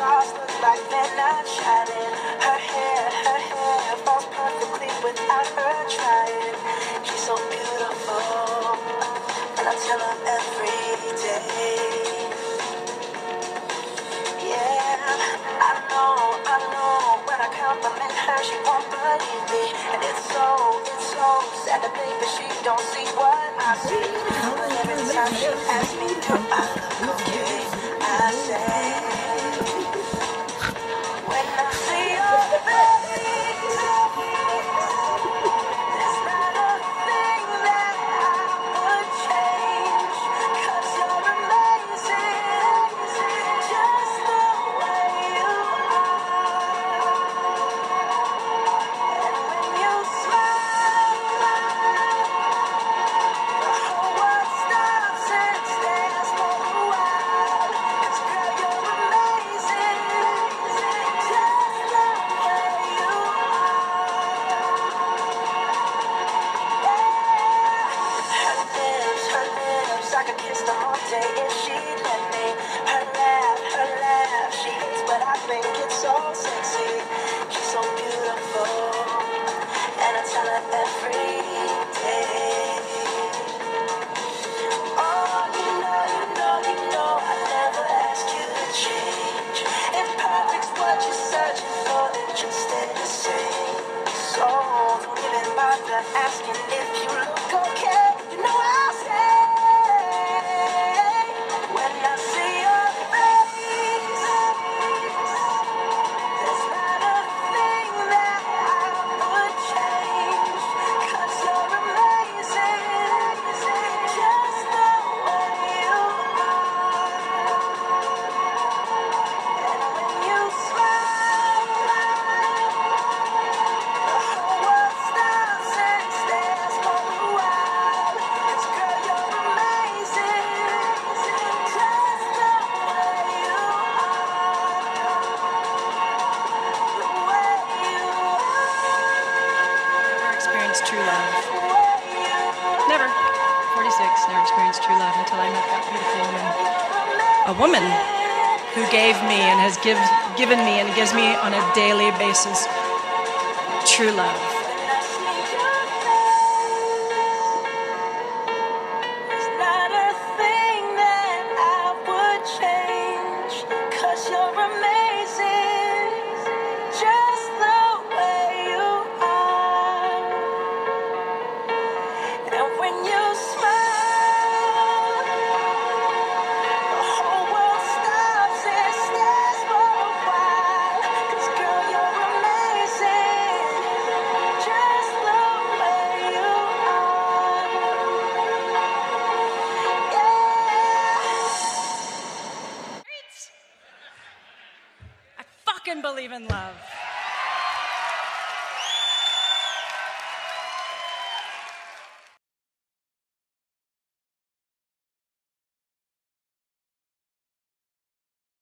stars look like they're not shining. Her hair falls perfectly without her trying. She's so beautiful, and I tell her every day. Yeah, I know, when I compliment her, she won't believe me. And it's so sad to think that she don't see what I see. But every time she asks me, do I look okay? I say, when I see your face, there's not a thing that I would change. 'Cause you're amazing, just the way you are. And when you smile, the whole world stops and stares for a while. 'Cause girl, you're amazing, just the way you are. Her lips, I could kiss them all day if she let me. Her laugh, she hates, but I think it's so sexy. She's so beautiful, and I tell her every day. Oh, you know, I never ask you to change. If perfect's what you're searching for, then just stay the same. So don't even bother asking if you look okay. You know I'll say, when I see your face, there's not a thing that I would change. 'Cause you're amazing, just the way you are. And when you smile, the whole world stops and stares for a while. 'Cause girl, you're amazing, just the way you are. The way you Never experienced true love. are. Never. 46, never experienced true love until I met that beautiful woman. A woman who gave me and has given me and gives me on a daily basis true love. When I see your face, there's not a thing that I would change. 'Cause you're amazing, just the way you are. And when you smile, the whole world stops and stares for a while. 'Cause girl, you're amazing, just the way you are. Yeah. I fucking believe in love.